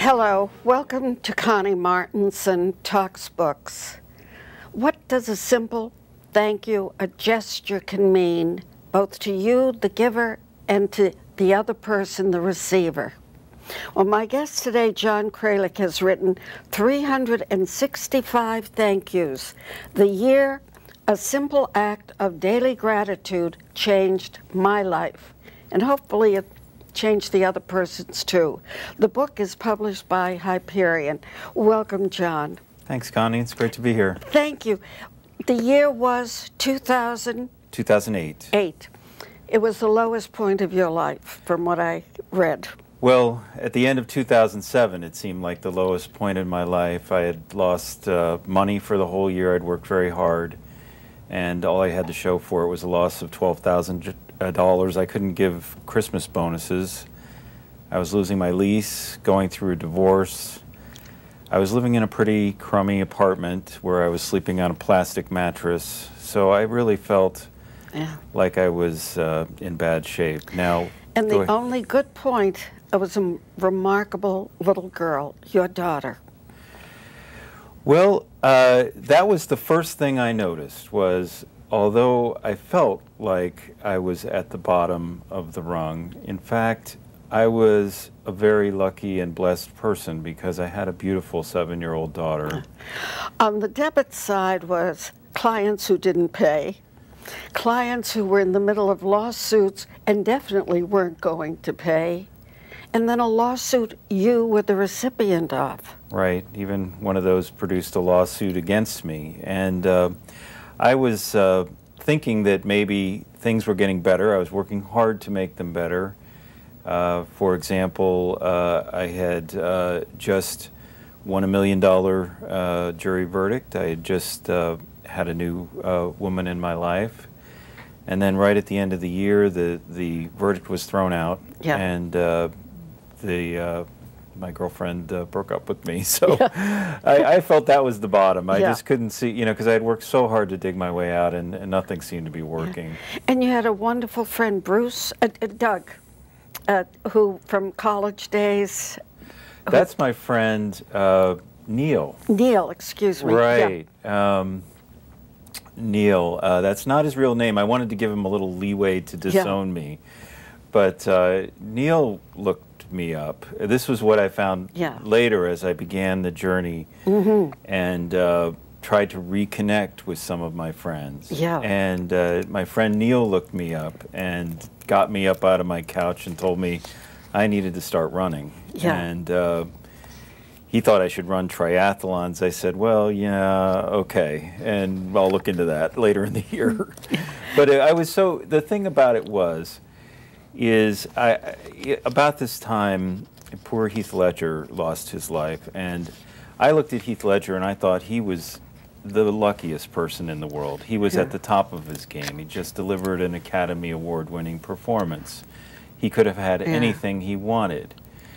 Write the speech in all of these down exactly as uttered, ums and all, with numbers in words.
Hello, welcome to Connie Martinson Talks Books. What does a simple thank you, a gesture can mean, both to you, the giver, and to the other person, the receiver? Well, my guest today, John Kralik, has written three hundred sixty-five thank yous. The year a simple act of daily gratitude changed my life, and hopefully it changed the other person's too. The book is published by Hyperion. Welcome, John. Thanks, Connie. It's great to be here. Thank you. The year was two thousand? two thousand eight. Eight. It was the lowest point of your life, from what I read. Well, at the end of two thousand seven, it seemed like the lowest point in my life. I had lost uh, money for the whole year. I'd worked very hard, and all I had to show for it was a loss of twelve thousand dollars. I couldn't give Christmas bonuses. I was losing my lease, going through a divorce. I was living in a pretty crummy apartment where I was sleeping on a plastic mattress. So I really felt yeah. like I was uh, in bad shape. Now, and the only good point, it was a remarkable little girl, your daughter. Well, uh, that was the first thing I noticed was, although I felt like I was at the bottom of the rung, in fact, I was a very lucky and blessed person because I had a beautiful seven-year-old daughter. On the debit side was clients who didn't pay, clients who were in the middle of lawsuits and definitely weren't going to pay, and then a lawsuit you were the recipient of. Right. Even one of those produced a lawsuit against me. And uh, I was uh, thinking that maybe things were getting better. I was working hard to make them better. Uh, for example, uh, I had uh, just won a million dollar uh, jury verdict. I had just uh, had a new uh, woman in my life. And then right at the end of the year, the, the verdict was thrown out. Yeah. And uh, the uh, my girlfriend uh, broke up with me. So yeah. I, I felt that was the bottom. I yeah. just couldn't see, you know, because I had worked so hard to dig my way out, and, and nothing seemed to be working. Yeah. And you had a wonderful friend, Bruce, uh, uh, Doug, uh, who from college days. That's my friend, uh, Neil. Neil, excuse me. Right. Yeah. Um, Neil. Uh, that's not his real name. I wanted to give him a little leeway to disown yeah. me. But uh, Neil looked me up. This was what I found yeah. later as I began the journey mm-hmm. and uh, tried to reconnect with some of my friends. Yeah. And uh, my friend Neil looked me up and got me up out of my couch and told me I needed to start running. Yeah. And uh, he thought I should run triathlons. I said, well, yeah, okay, and I'll look into that later in the year. But I was so, the thing about it was, is I, about this time, poor Heath Ledger lost his life, and I looked at Heath Ledger and I thought he was the luckiest person in the world. He was yeah. at the top of his game. He just delivered an Academy Award-winning performance. He could have had yeah. anything he wanted.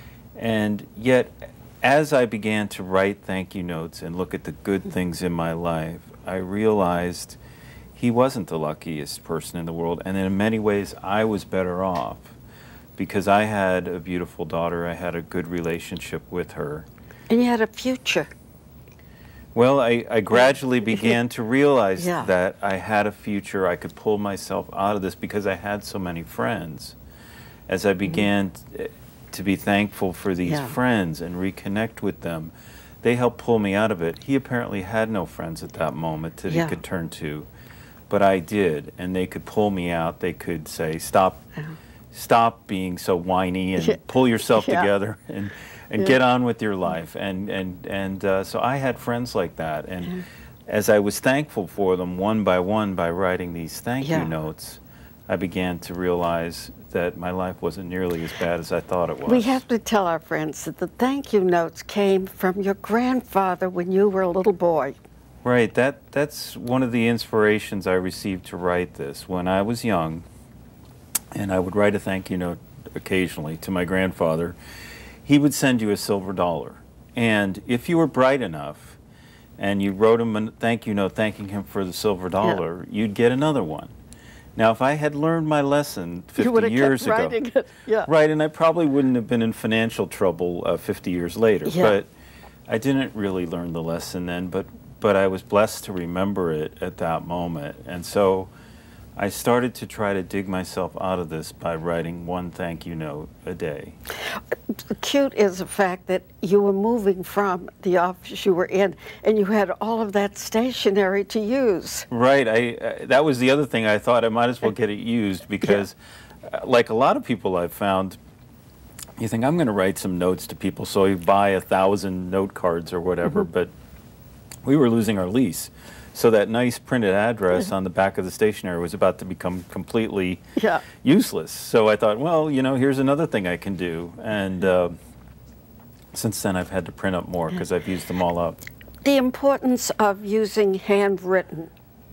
And yet, as I began to write thank you notes and look at the good things in my life, I realized he wasn't the luckiest person in the world, and in many ways I was better off because I had a beautiful daughter, I had a good relationship with her. And you had a future. Well, I, I gradually began to realize yeah. that I had a future, I could pull myself out of this because I had so many friends. As I began mm-hmm. to be thankful for these yeah. friends and reconnect with them, they helped pull me out of it. He apparently had no friends at that moment that yeah. he could turn to. But I did, and they could pull me out. They could say, stop uh-huh. stop being so whiny and yeah. pull yourself yeah. together and, and yeah. get on with your life. And, and, and uh, so I had friends like that. And yeah. as I was thankful for them one by one by writing these thank yeah. you notes, I began to realize that my life wasn't nearly as bad as I thought it was. We have to tell our friends that the thank you notes came from your grandfather when you were a little boy. Right, that, that's one of the inspirations I received to write this. When I was young, and I would write a thank you note occasionally to my grandfather, he would send you a silver dollar. And if you were bright enough, and you wrote him a thank you note thanking him for the silver dollar, yeah. you'd get another one. Now, if I had learned my lesson You would fifty have years kept ago, writing it. Yeah. right, and I probably wouldn't have been in financial trouble uh, fifty years later. Yeah. But I didn't really learn the lesson then, but, but I was blessed to remember it at that moment. And so I started to try to dig myself out of this by writing one thank you note a day. Cute is the fact that you were moving from the office you were in, and you had all of that stationery to use. Right. I uh, that was the other thing. I thought I might as well get it used because, yeah. uh, like a lot of people I've found, you think I'm going to write some notes to people, so you buy a thousand note cards or whatever. Mm-hmm. But we were losing our lease, so that nice printed address on the back of the stationery was about to become completely yeah. useless. So I thought, well, you know, here's another thing I can do. And uh, since then, I've had to print up more because I've used them all up. The importance of using handwritten.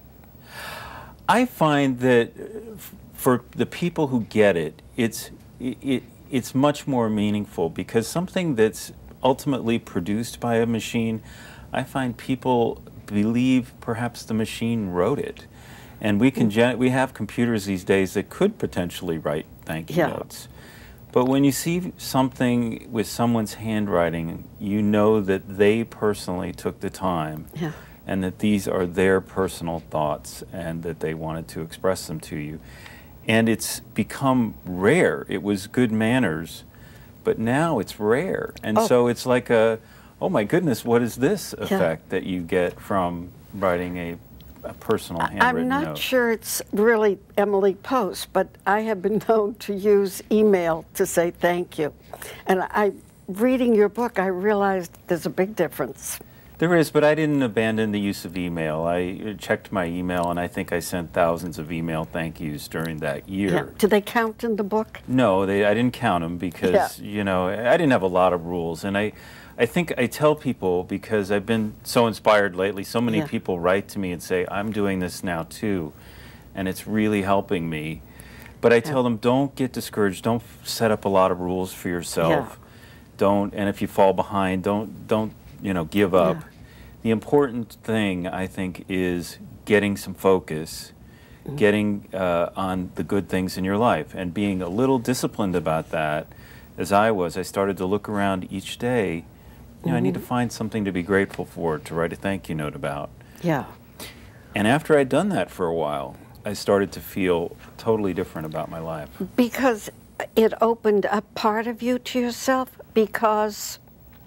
I find that for the people who get it, it's it, it it's much more meaningful because something that's ultimately produced by a machine, I find people believe perhaps the machine wrote it, and we can gen we have computers these days that could potentially write thank you yeah. notes. But when you see something with someone's handwriting, you know that they personally took the time, yeah. and that these are their personal thoughts, and that they wanted to express them to you. And it's become rare. It was good manners, but now it's rare, and oh. so it's like a oh my goodness, what is this effect yeah. that you get from writing a, a personal handwritten I'm not note? sure it's really Emily Post, but I have been known to use email to say thank you. And I, reading your book, I realized there's a big difference. There is, but I didn't abandon the use of email. I checked my email, and I think I sent thousands of email thank yous during that year. Yeah. Do they count in the book? No, they, I didn't count them because, yeah. you know, I didn't have a lot of rules. And I, I think I tell people, because I've been so inspired lately, so many yeah. people write to me and say, I'm doing this now too, and it's really helping me. But I tell yeah. them, don't get discouraged. Don't set up a lot of rules for yourself. Yeah. Don't, and if you fall behind, don't, don't, you know, give up. Yeah. The important thing, I think, is getting some focus, mm-hmm. getting uh, on the good things in your life, and being a little disciplined about that. As I was, I started to look around each day. You know, mm-hmm. I need to find something to be grateful for, to write a thank you note about. Yeah. And after I'd done that for a while, I started to feel totally different about my life. Because it opened up part of you to yourself? Because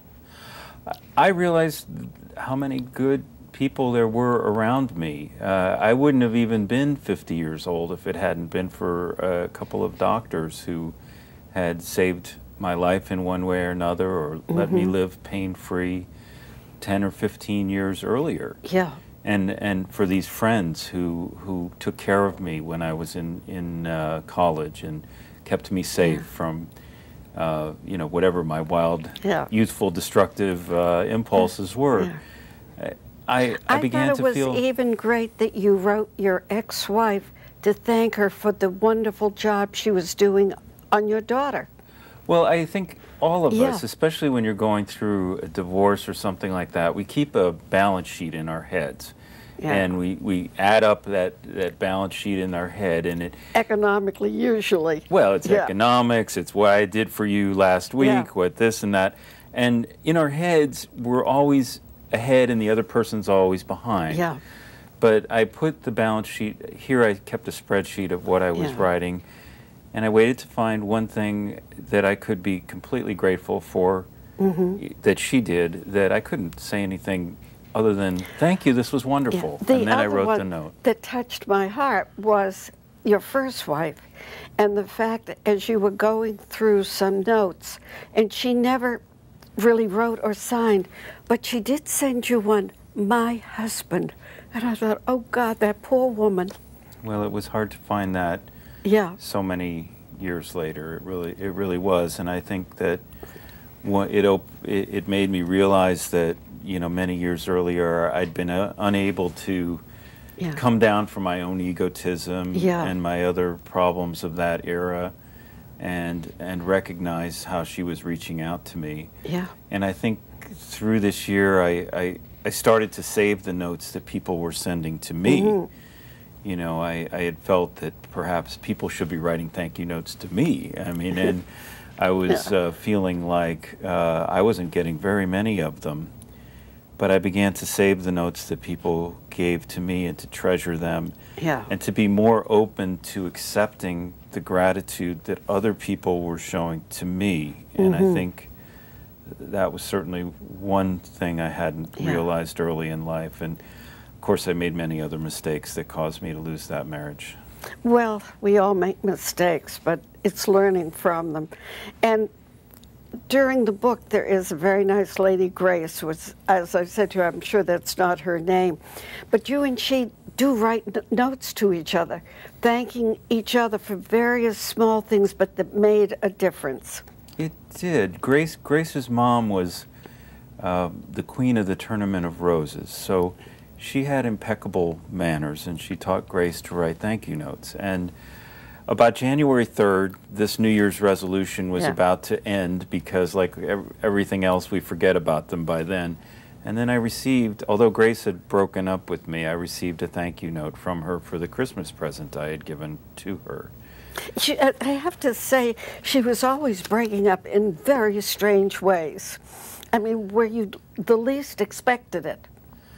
I realized how many good people there were around me. Uh, I wouldn't have even been fifty years old if it hadn't been for a couple of doctors who had saved my life in one way or another, or mm-hmm. let me live pain-free ten or fifteen years earlier. Yeah. And and for these friends who who took care of me when I was in in uh, college and kept me safe yeah. from uh, you know, whatever my wild, yeah. youthful, destructive uh, impulses were. Yeah. I I, I began to feel. I thought it was even great that you wrote your ex-wife to thank her for the wonderful job she was doing on your daughter. Well, I think all of yeah. us, especially when you're going through a divorce or something like that, we keep a balance sheet in our heads. Yeah. And we, we add up that, that balance sheet in our head, and it... Economically, usually. Well, it's yeah. economics, it's what I did for you last week, yeah. what this and that. And in our heads, we're always ahead and the other person's always behind. Yeah. But I put the balance sheet, here I kept a spreadsheet of what I was yeah. writing, and I waited to find one thing that I could be completely grateful for mm-hmm. that she did, that I couldn't say anything other than, thank you, this was wonderful. Yeah. The and then other I wrote one the note. That touched my heart was your first wife, and the fact that as you were going through some notes, and she never really wrote or signed, but she did send you one, my husband. And I thought, oh God, that poor woman. Well, it was hard to find that yeah. so many years later. It really, it really was. And I think that what it, op it, it made me realize that, you know, many years earlier, I'd been uh, unable to yeah. come down from my own egotism yeah. and my other problems of that era, and and recognize how she was reaching out to me. Yeah. And I think through this year, I, I, I started to save the notes that people were sending to me. Mm-hmm. you know, I, I had felt that perhaps people should be writing thank you notes to me. I mean, and I was uh, feeling like uh, I wasn't getting very many of them. But I began to save the notes that people gave to me and to treasure them, Yeah. and to be more open to accepting the gratitude that other people were showing to me. And Mm-hmm. I think that was certainly one thing I hadn't Yeah. realized early in life. And of course, I made many other mistakes that caused me to lose that marriage. Well, we all make mistakes, but it's learning from them. And during the book, there is a very nice lady, Grace, which, as I said to you, I'm sure that's not her name. But you and she do write n- notes to each other, thanking each other for various small things, but that made a difference. It did. Grace, Grace's mom was uh, the queen of the Tournament of Roses, so she had impeccable manners, and she taught Grace to write thank you notes. And about January third, this New Year's resolution was Yeah. about to end because, like ev- everything else, we forget about them by then. And then I received, although Grace had broken up with me, I received a thank you note from her for the Christmas present I had given to her. She, I I have to say, she was always breaking up in very strange ways. I mean, where you the least expected it.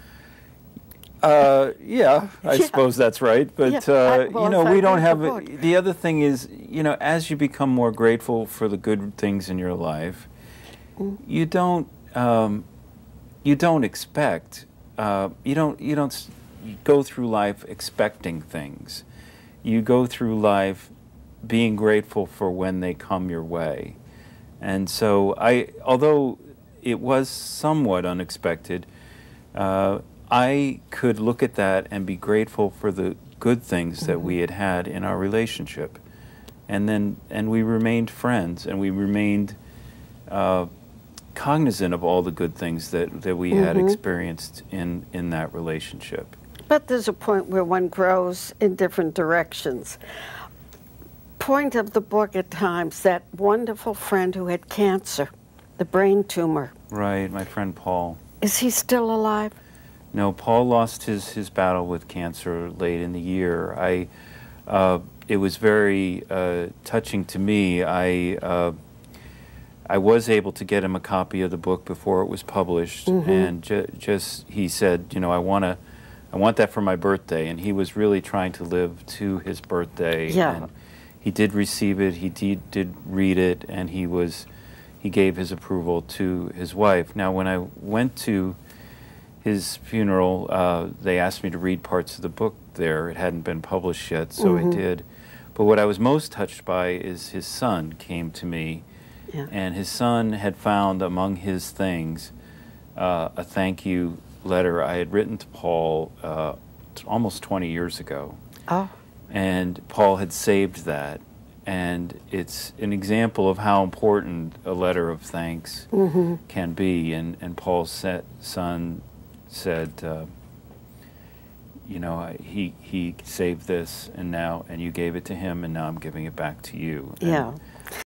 Uh, yeah, I Yeah. suppose that's right. But, Yeah, I- uh, well, you know, if I we don't read the have, book. the other thing is, you know, as you become more grateful for the good things in your life, Mm. you don't, um, you don't expect, uh, you don't, you don't s- you go through life expecting things. You go through life being grateful for when they come your way. And so I, although it was somewhat unexpected, uh, I could look at that and be grateful for the good things that we had had in our relationship, and then and we remained friends, and we remained uh, cognizant of all the good things that, that we had experienced in in that relationship. But there's a point where one grows in different directions. Point of the book at times, that wonderful friend who had cancer, the brain tumor. Right, my friend Paul. Is he still alive? No, Paul lost his, his battle with cancer late in the year. I, uh, it was very uh, touching to me. I, uh, I was able to get him a copy of the book before it was published, and ju just he said, you know, I want to, I want that for my birthday, and he was really trying to live to his birthday. Yeah. And he did receive it. He did, did read it, and he was, he gave his approval to his wife. Now, when I went to his funeral, uh, they asked me to read parts of the book there. It hadn't been published yet, so I did. But what I was most touched by is his son came to me, Yeah. and his son had found among his things uh, a thank you letter I had written to Paul uh, t- almost twenty years ago. Oh. And Paul had saved that. And it's an example of how important a letter of thanks can be. And, and Paul's sa- son said, uh, you know, I, he he saved this, and now, and you gave it to him, and now I'm giving it back to you. And Yeah.